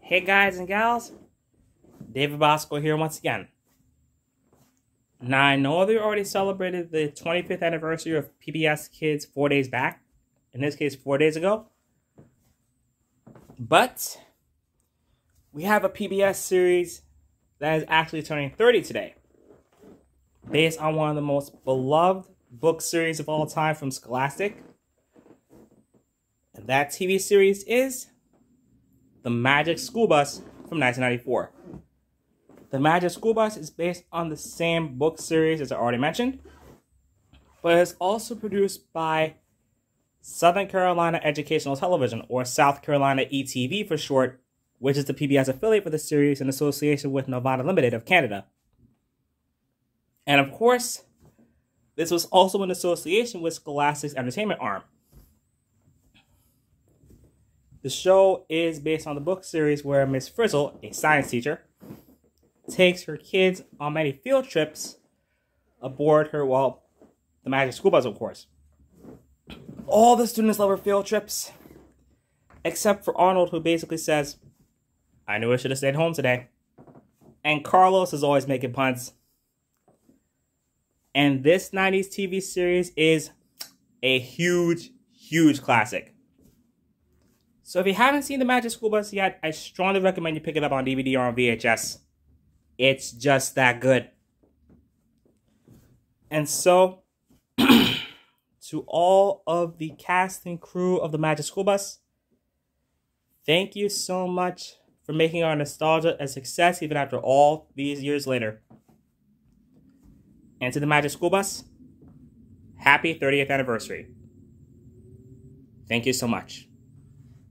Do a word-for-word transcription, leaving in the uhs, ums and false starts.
Hey guys and gals, David Bosco here once again. Now I know they already celebrated the twenty-fifth anniversary of P B S Kids four days back, in this case four days ago, but we have a P B S series that is actually turning thirty today, based on one of the most beloved book series of all time from Scholastic, and that T V series is The Magic School Bus from nineteen ninety-four. The Magic School Bus is based on the same book series as I already mentioned, but it's also produced by Southern Carolina Educational Television, or South Carolina E T V for short, which is the P B S affiliate for the series in association with Nelvana Limited of Canada. And of course, this was also in association with Scholastic's entertainment arm. The show is based on the book series where Miss Frizzle, a science teacher, takes her kids on many field trips aboard her, well, the Magic School Bus, of course. All the students love her field trips, except for Arnold, who basically says, "I knew I should have stayed home today." And Carlos is always making puns. And this nineties T V series is a huge, huge classic. So if you haven't seen The Magic School Bus yet, I strongly recommend you pick it up on D V D or on V H S. It's just that good. And so, to all of the cast and crew of The Magic School Bus, thank you so much for making our nostalgia a success even after all these years later. And to The Magic School Bus, happy thirtieth anniversary. Thank you so much.